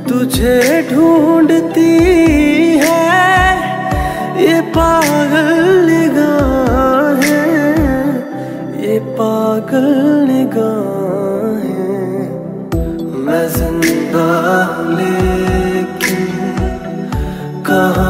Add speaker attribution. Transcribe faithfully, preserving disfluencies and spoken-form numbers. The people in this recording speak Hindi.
Speaker 1: तुझे ढूंढती है ये पागल निगाहें, ये पागल निगाहें। मैं जिंदा लेकिन कहाँ